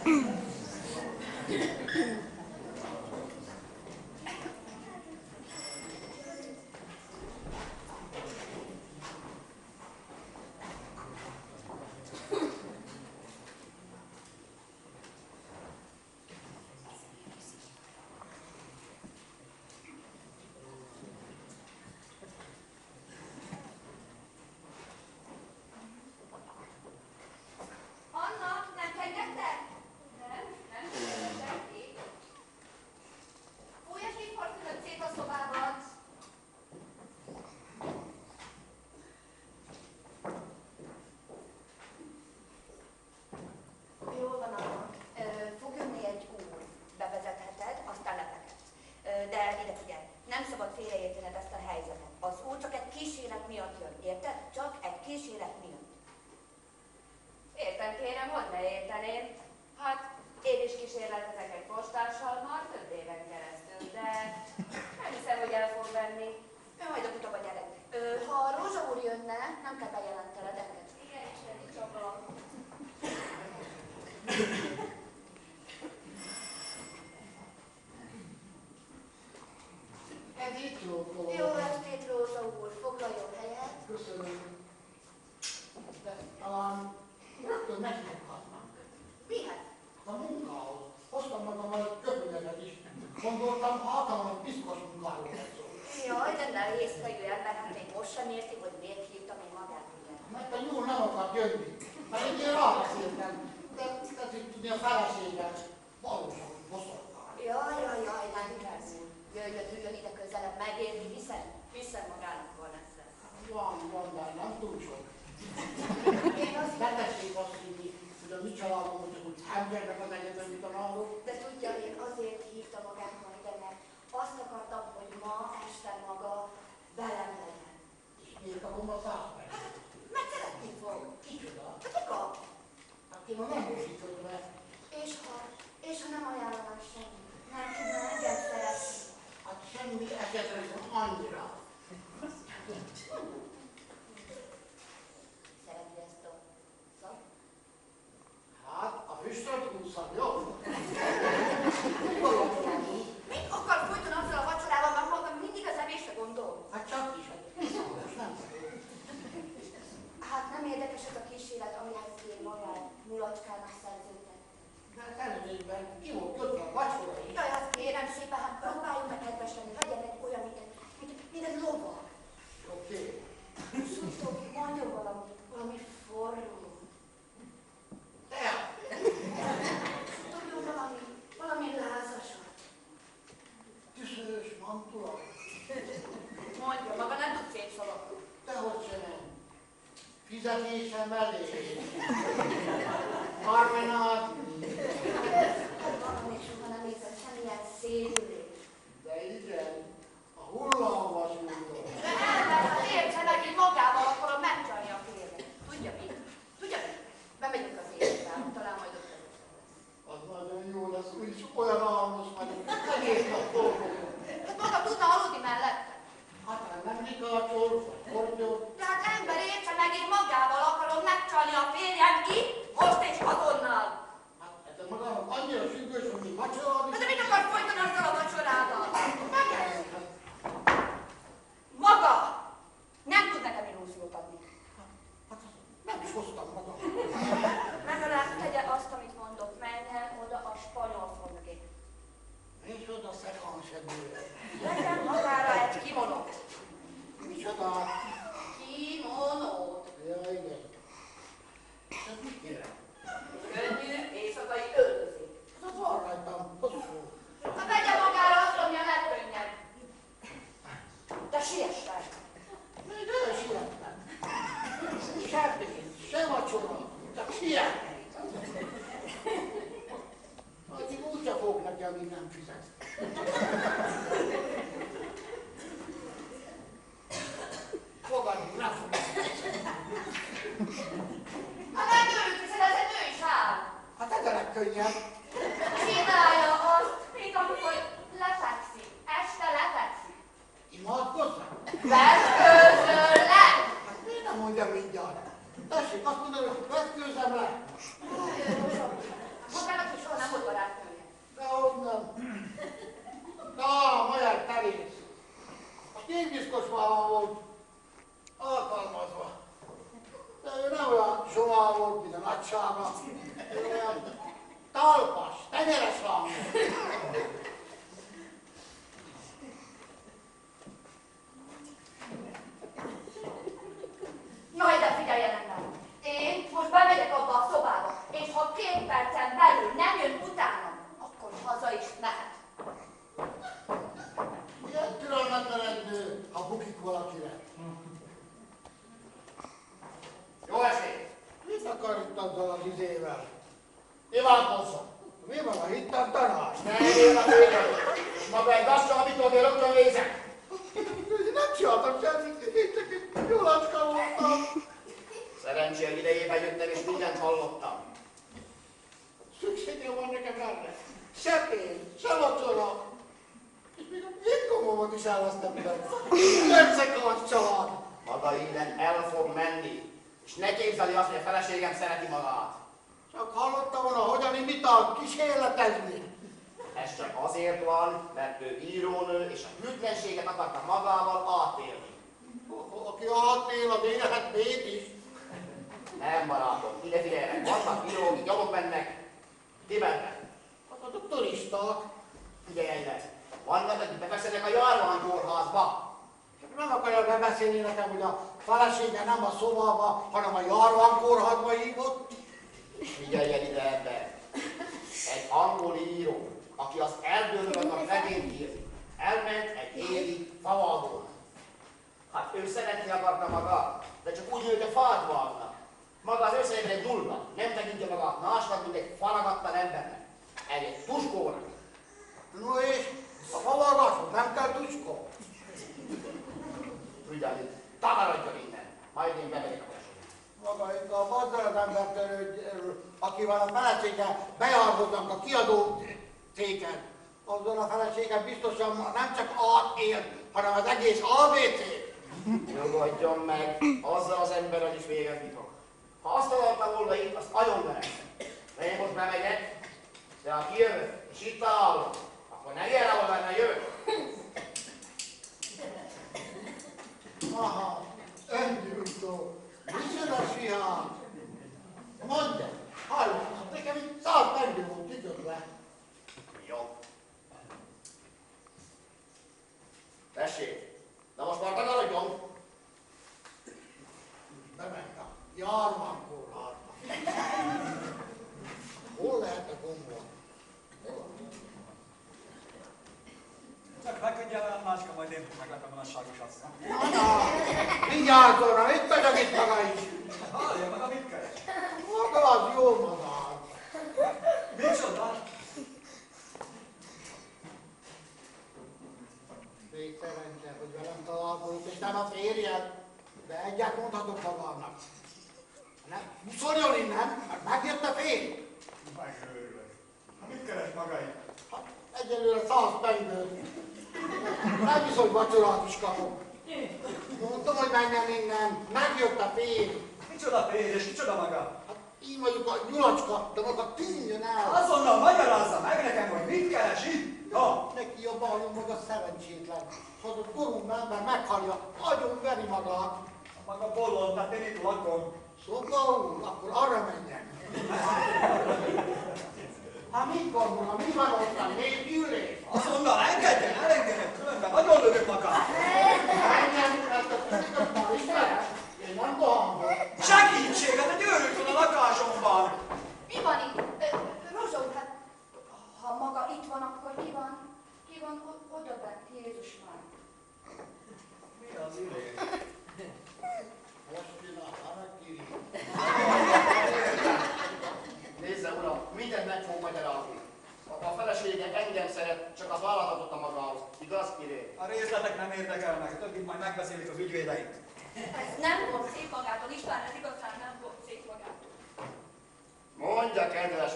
Jó estét, Rózsa úr, foglaljon helyet. Köszönöm. De talán rögtön megfoghatnám. Mihez? A munkához. Hoztam magammal egy köpönyetet is. Gondoltam, hatalmas piszkos munkáról lesz szó. Jaj, de nehéz fejű ember, hát még most sem érti, hogy miért hívtam én magát, ugye? Mert a nyúl nem akart jönni. Mert én rábeszéltem. De tetszik tudni a feleséget. Valósan boszorkál. Jaj, nem kell. Jöjjön ide közelebb megérni, hiszen magának van ezzel. Van, de nem túl sok. Én azt Betessék azt hinni, hogy a mi családom csak úgy embernek az egyetemi tanárok. De tudja, én azért hívtam magát ma ide, mert azt akartam, hogy ma este maga velem legyen. És miért kapom a 100 percet? Hát, mert szeretni fog. Kicsoda? Hát maga. Hát én nem busítok be. És ha nem ajánlanám semmi, nem tudna engem szeretni. Hát semmi esetre sem annyira. Szereti ezt a szak? Hát, a füstöt húzzam, jó? Mit akar folyton azzal a vacsorával, mert maga mindig az evésre gondol? Hát csak is, hát nem. Hát nem érdekes ez a kísérlet, amihez én magát mulacskának szerződtem. De előzőben ki volt kötve a vacsora is. Jaj, hát kérem szépen, hát próbáljunk meg kedves lenni, legyen egy olyan, mint egy lovag. Oké. Szújtók, mondjon valami forró. Te! Tudjon valami lázasat. Tüszős mantula. Mondja, maga nem tud szép szavakat. Dehogy se nem. Fizetésem elég. Marmenád. Magam még soha nem érzem semmilyen szédülést. De igen, a hullámvasúton. De ember, hát értse meg, hogy magával akarom megcsalni a férjet. Tudja mit? Bemegyünk az életbe, talán majd ott lesz. Az nagyon jó lesz, úgyis olyan álmos vagyok, egész nap dolgozom. Hát maga tudna aludni mellette? Hát nem rikácsol, kortyol. De hát ember, értse meg, én magával akarom megcsalni a férjem itt, most és azonnal. Hát ez magának annyira függős, hogy mi vacsorálni. De mit akar folyton azzal a vacsorával? Megjelent. Maga nem tud nekem illúziót adni. Hát nem is hoztam magam. Legalább tegye azt, amit mondott, menjen oda a spanyol fogé. Micsoda szekánsedő. Legyen magára egy kimonót. Micsoda? Kimonót. Ja, igen. Ez mit kérem? Könnyű éjszakai öltözék. Ez az van rajtam, hosszú. Ha vegye magára azt, ami a legkönnyebb. De siessen. Még el siettem. Se pénz, se vacsora, csak sietni. Addig úgyse fog neki, amíg nem fizet. Fogadjuk, nem fogjuk. Ha nem örült, hiszen ez egy női sár. Hát ez a legkönnyebb. Csinálja azt, mint amikor lefekszik. Este lefekszik. Imádkozzak? Vetkőzöl-le! Hát miért nem mondja mindjárt? Tessék, azt mondom, hogy vetkőzzem le. Magának is 2 percen belül nem jön utánam, akkor haza is mehet. Milyen türelmetlen nő, ha bukik valakire. Jó estét! Mit akar itt azzal az izével? Ivánkozzon! Mi van a hittan tanács? Ne éljél a félre! És maga egy gazda, amitől én rögtön nézek! Nem csináltam semmit, én csak egy jólacska voltam. Szerencsére idejében jöttem és mindent hallottam. Szükségem van nekem erre. Se pénz, se vacsora. És még a végomomot is elvesztem be. Összekart család. Maga innen el fog menni. És ne képzeli azt, hogy a feleségem szereti magát. Csak hallottam volna, hogyan imital kísérletezni. Ez csak azért van, mert ő írónő, és a hűtlenséget akarta magával átélni. Aki átél, az élhet bét is. Nem, barátom, ide figyeljenek, vannak írók, akik gyalog mennek. Ti mennek. Hát a turisták. Figyeljenek, vannak, akik befekszenek a járványkórházba. Nem akarja bebeszélni nekem, hogy a felesége nem a szobába, hanem a járványkórházba hívott. Figyeljen ide ebbe. Egy angol író, aki az erdőről akar regényt írni, elment egy évi favalból. Hát ő szeretni akarta maga, de csak úgy, hogy a fát vágnak. Maga az összejében egy nulla, nem tekintje magát másnak, mint egy faragattan embernek. Egy tuskónak. No és a favalgató nem kell tuskó. Figyelj, takarodjon innen, majd én bemegyek a feleségem. Maga itt azzal az embertől, akivel a felesége bejárhatnak a kiadó céget, azzal a felesége biztosan nem csak átélt, hanem az egész ABC. Nyugodjon meg, azzal az emberrel is végezni fog. Ha azt akarta volna itt, azt agyonverem. De én most bemegyek, de ha kijövök, és itt találom, akkor ne ilyen revolverrel jövök. Aha, öngyújtó, micsoda sihán. Mondja, hallom, nekem itt 100 pendő volt kikötve. Jó. Tessék, na most már takarodjon. Bement a járványkórházba. Hol lehet a gombol? Csak feküdjél el, máska, majd én meglepem a nagyságos asszony. Vigyázzon, itt vagyok itt maga is. Hallja, maga mit keres? Maga az jó madár. Micsoda? Még szerencse, hogy velem találkozunk, és nem a férjed, de egyet mondhatok magának. Nem, szorjon innen, mert megjött a férj. Megőrülök. Ha mit keres maga itt? Hát, egyelőre 100 pengőt. Nem hisz, hogy vacsorát is kapok. Mondtam, hogy menjen innen, megjött a férj. Micsoda férj, és micsoda maga? Hát, így mondjuk a nyulacska, de maga tűnjön el. Azonnal magyarázza meg nekem, hogy mit keres itt? No, Neki a bajom maga szerencsétlen. Ha az a korunk ember meghalja, agyon veri magát. maga bolond, tehát én itt lakom. Szóval úr, akkor arra menjen. Hát mit gondol, mi van ott a népgyűlés? Azonnal engedjen, különben nagyon lövök magát. Menjen, ezt a fizikot már ismered? Én nem dohangol. Segítséget, egy őrült van a lakásomban. Mi van itt? Rozsó, hát ha maga itt van, akkor ki van? Ki van oda bent, Jézus már? Mi az idő? Ostina, harakiri. Nézze, uram, mindent meg fog magyarázni. A felesége engem szeret, csak az vállalat adott a magához. Igaz, Piré? A részletek nem érdekelnek, a többit majd megbeszélik az ügyvédeink. Ez nem volt szép magától, István, ez igazán nem volt szép magától. Mondja, kedves